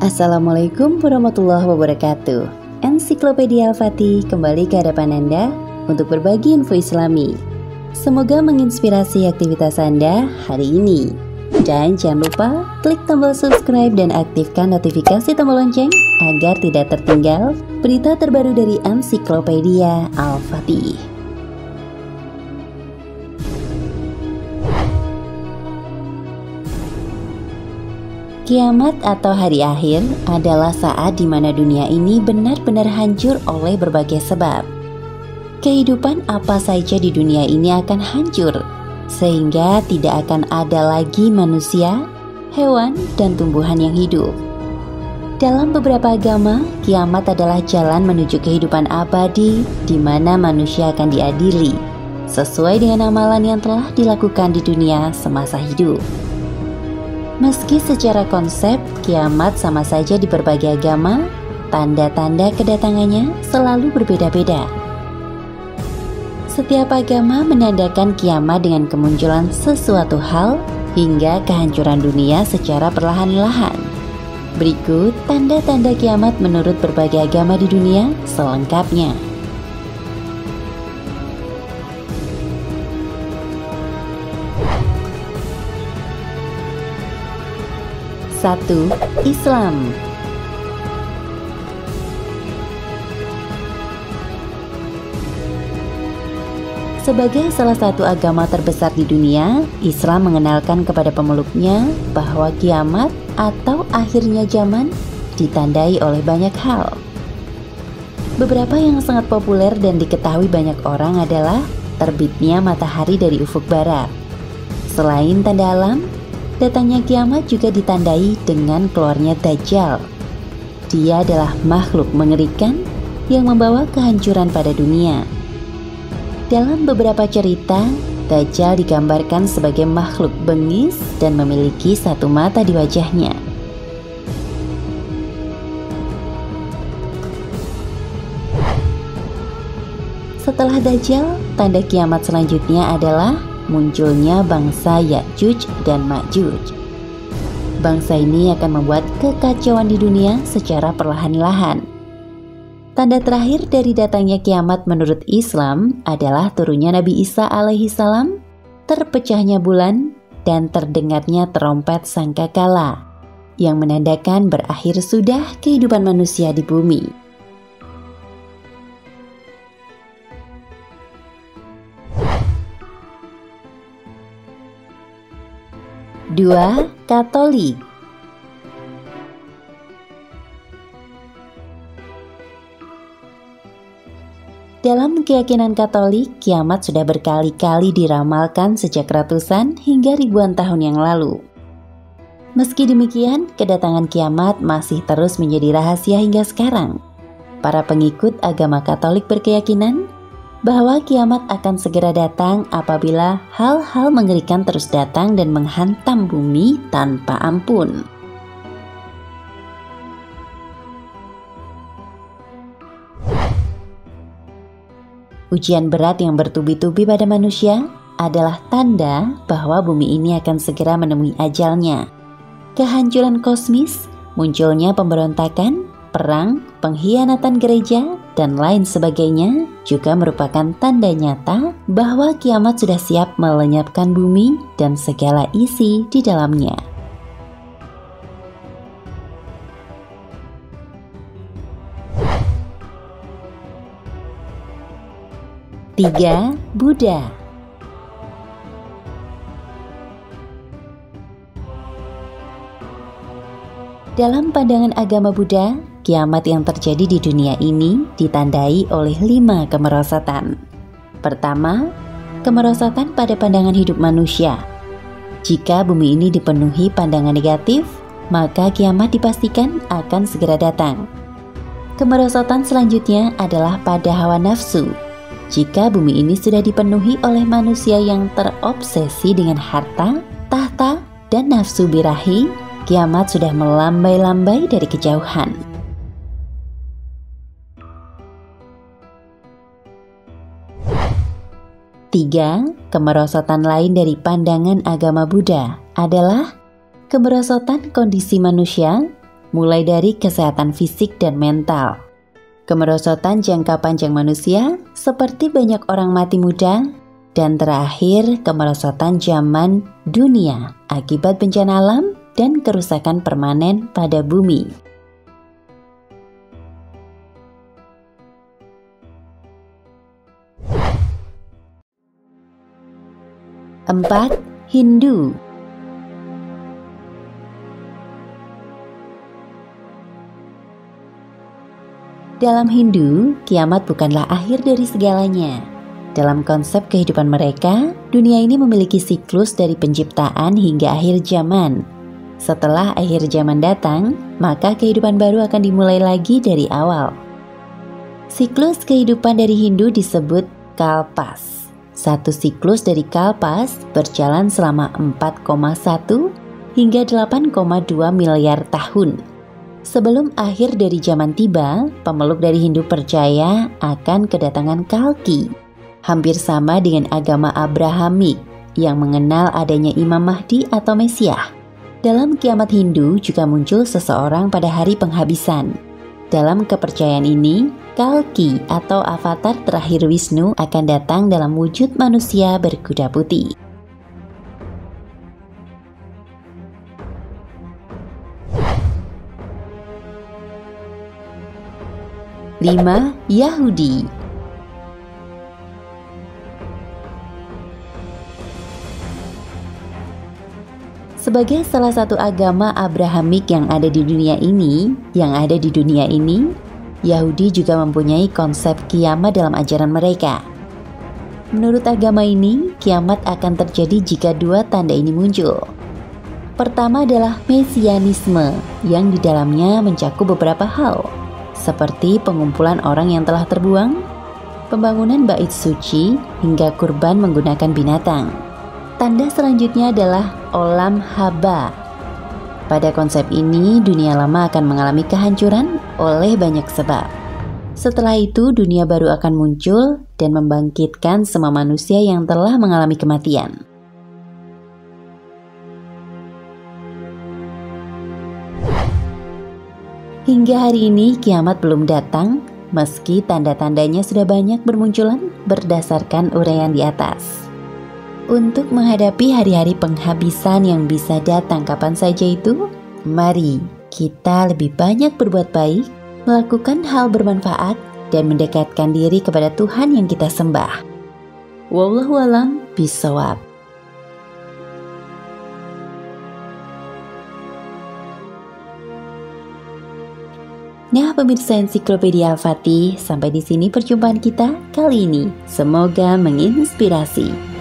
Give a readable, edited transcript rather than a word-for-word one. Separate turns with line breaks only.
Assalamualaikum warahmatullahi wabarakatuh. Ensiklopedia Al-Fatih kembali ke hadapan Anda untuk berbagi info Islami. Semoga menginspirasi aktivitas Anda hari ini. Dan jangan lupa klik tombol subscribe dan aktifkan notifikasi tombol lonceng agar tidak tertinggal berita terbaru dari Ensiklopedia Al-Fatih. Kiamat atau hari akhir adalah saat di mana dunia ini benar-benar hancur oleh berbagai sebab. Kehidupan apa saja di dunia ini akan hancur, sehingga tidak akan ada lagi manusia, hewan, dan tumbuhan yang hidup. Dalam beberapa agama, kiamat adalah jalan menuju kehidupan abadi di mana manusia akan diadili, sesuai dengan amalan yang telah dilakukan di dunia semasa hidup. Meski secara konsep kiamat sama saja di berbagai agama, tanda-tanda kedatangannya selalu berbeda-beda. Setiap agama menandakan kiamat dengan kemunculan sesuatu hal hingga kehancuran dunia secara perlahan-lahan. Berikut tanda-tanda kiamat menurut berbagai agama di dunia selengkapnya. 1. Islam. Sebagai salah satu agama terbesar di dunia, Islam mengenalkan kepada pemeluknya bahwa kiamat atau akhirnya zaman ditandai oleh banyak hal. Beberapa yang sangat populer dan diketahui banyak orang adalah terbitnya matahari dari ufuk barat. Selain tanda alam, datangnya kiamat juga ditandai dengan keluarnya Dajjal. Dia adalah makhluk mengerikan yang membawa kehancuran pada dunia. Dalam beberapa cerita, Dajjal digambarkan sebagai makhluk bengis dan memiliki satu mata di wajahnya. Setelah Dajjal, tanda kiamat selanjutnya adalah munculnya bangsa Ya'juj dan Ma'juj. Bangsa ini akan membuat kekacauan di dunia secara perlahan-lahan. Tanda terakhir dari datangnya kiamat menurut Islam adalah turunnya Nabi Isa alaihi salam, terpecahnya bulan, dan terdengarnya terompet sangkakala yang menandakan berakhir sudah kehidupan manusia di bumi. 2. Katolik. Dalam keyakinan Katolik, kiamat sudah berkali-kali diramalkan sejak ratusan hingga ribuan tahun yang lalu. Meski demikian, kedatangan kiamat masih terus menjadi rahasia hingga sekarang. Para pengikut agama Katolik berkeyakinan bahwa kiamat akan segera datang apabila hal-hal mengerikan terus datang dan menghantam bumi tanpa ampun. Ujian berat yang bertubi-tubi pada manusia adalah tanda bahwa bumi ini akan segera menemui ajalnya. Kehancuran kosmis, munculnya pemberontakan, perang, pengkhianatan gereja, dan lain sebagainya juga merupakan tanda nyata bahwa kiamat sudah siap melenyapkan bumi dan segala isi di dalamnya. 3. Buddha. Dalam pandangan agama Buddha, kiamat yang terjadi di dunia ini ditandai oleh 5 kemerosatan. Pertama, kemerosatan pada pandangan hidup manusia. Jika bumi ini dipenuhi pandangan negatif, maka kiamat dipastikan akan segera datang. Kemerosatan selanjutnya adalah pada hawa nafsu. Jika bumi ini sudah dipenuhi oleh manusia yang terobsesi dengan harta, tahta, dan nafsu birahi, kiamat sudah melambai-lambai dari kejauhan. 3. Kemerosotan lain dari pandangan agama Buddha adalah kemerosotan kondisi manusia mulai dari kesehatan fisik dan mental, kemerosotan jangka panjang manusia seperti banyak orang mati muda, dan terakhir kemerosotan zaman dunia akibat bencana alam dan kerusakan permanen pada bumi. 4. Hindu. Dalam Hindu, kiamat bukanlah akhir dari segalanya. Dalam konsep kehidupan mereka, dunia ini memiliki siklus dari penciptaan hingga akhir zaman. Setelah akhir zaman datang, maka kehidupan baru akan dimulai lagi dari awal. Siklus kehidupan dari Hindu disebut kalpas. Satu siklus dari kalpas berjalan selama 4,1 hingga 8,2 miliar tahun. Sebelum akhir dari zaman tiba, pemeluk dari Hindu percaya akan kedatangan Kalki, hampir sama dengan agama Abrahamik yang mengenal adanya Imam Mahdi atau Mesias. Dalam kiamat Hindu juga muncul seseorang pada hari penghabisan. Dalam kepercayaan ini, Kalki atau avatar terakhir Wisnu akan datang dalam wujud manusia berkuda putih. 5. Yahudi. Sebagai salah satu agama Abrahamik yang ada di dunia ini, Yahudi juga mempunyai konsep kiamat dalam ajaran mereka. Menurut agama ini, kiamat akan terjadi jika dua tanda ini muncul. Pertama adalah Mesianisme, yang di dalamnya mencakup beberapa hal, seperti pengumpulan orang yang telah terbuang, pembangunan bait suci, hingga kurban menggunakan binatang. Tanda selanjutnya adalah Olam Haba. Pada konsep ini, dunia lama akan mengalami kehancuran oleh banyak sebab. Setelah itu, dunia baru akan muncul dan membangkitkan semua manusia yang telah mengalami kematian. Hingga hari ini kiamat belum datang, meski tanda-tandanya sudah banyak bermunculan berdasarkan uraian di atas. Untuk menghadapi hari-hari penghabisan yang bisa datang kapan saja itu, mari kita lebih banyak berbuat baik, melakukan hal bermanfaat, dan mendekatkan diri kepada Tuhan yang kita sembah. Wallahu a'lam bishawab. Nah, pemirsa Ensiklopedia Al-Fatih, sampai di sini perjumpaan kita kali ini. Semoga menginspirasi.